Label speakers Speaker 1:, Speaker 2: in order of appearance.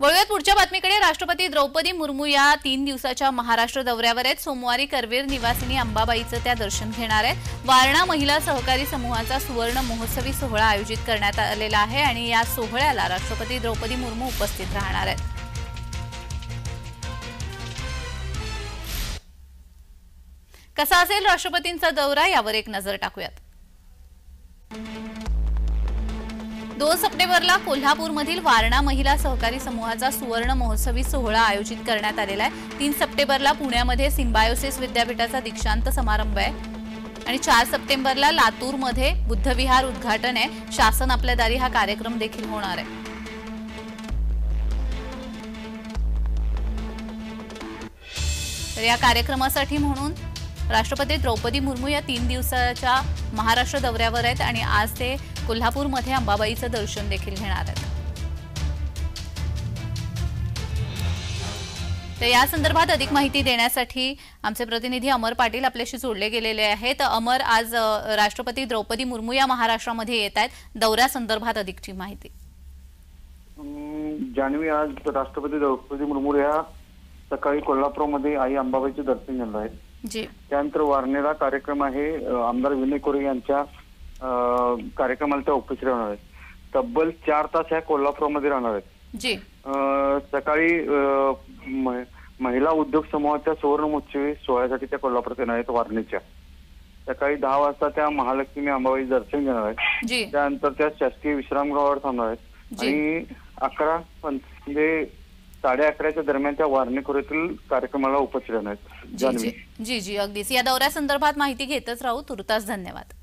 Speaker 1: वळूयात पुढच्या बातमीकडे। राष्ट्रपती द्रौपदी मुर्मू या 3 दिवसाच्या महाराष्ट्र दौऱ्यावर आहेत। सोमवारी करवीर निवासिनी अंबाबाईचं त्या दर्शन घेणार आहेत। वारणा महिला सहकारी समूहाचा सुवर्ण महोत्सवी सोहळा आयोजित करण्यात आलेला आहे आणि या सोहळ्याला राष्ट्रपती द्रौपदी मुर्मू उपस्थित राहणार आहेत। कसा असेल राष्ट्रपतींचा दौरा, यावर एक नजर टाकूयात। 2 सप्टेंबरला कोल्हापूरमधील वारणा महिला सहकारी समूहाचा सुवर्ण महोत्सवी सोहळा आयोजित करण्यात आलेला आहे। 3 सप्टेंबरला पुण्यामध्ये सिम्बायोसिस विद्यापीठाचा दीक्षांत समारंभ आहे आणि 4 सप्टेंबरला लातूरमध्ये बुद्धविहार उद्घाटन आहे। शासन आपल्या दारी हा कार्यक्रम देखील होणार आहे। तर या कार्यक्रमासाठी म्हणून राष्ट्रपती द्रौपदी मुर्मू या 3 दिवसाच्या महाराष्ट्र दौऱ्यावर आहेत आणि आज ते कोल्हापूरमध्ये अंबाबाईचं दर्शन देखील घेणार आहेत। तर या संदर्भात अधिक माहिती देण्यासाठी आमचे प्रतिनिधी अमर पाटील आपल्याशी जोडले गेलेले आहेत। अमर, आज राष्ट्रपती द्रौपदी मुर्मू या महाराष्ट्रामध्ये येत आहेत, दौऱ्यासंदर्भात अधिकची माहिती।
Speaker 2: जान्हवी, आज राष्ट्रपती द्रौपदी मुर्मू या सकाळी कोल्हापूरमध्ये आई अंबाबाईचे दर्शन घेणार आहेत। त्यानंतर वारणेला कार्यक्रम आहे। आमदार विनय कोरे यांच्या कार्यक्रमाला त्या उपस्थित राहणार आहेत। तब्बल 4 तास ह्या कोल्हापूरमध्ये राहणार आहेत। सकाळी महिला उद्योग समूहाच्या सुवर्ण महोत्सवी सोहळ्यासाठी त्या कोल्हापूरात येणार आहेत। वारणेच्या सकाळी 10 वाजता त्या महालक्ष्मी अंबाबाई दर्शन घेणार आहेत। त्यानंतर त्या शासकीय विश्रामगृहावर थांबणार आहेत आणि 11 म्हणजे 11:30च्या दरम्यान त्या वारणे खोऱ्यातील कार्यक्रमाला उपस्थित राहणार आहेत।
Speaker 1: जी अगदीच। या दौऱ्यासंदर्भात माहिती घेतच राहू। तुर्तास धन्यवाद।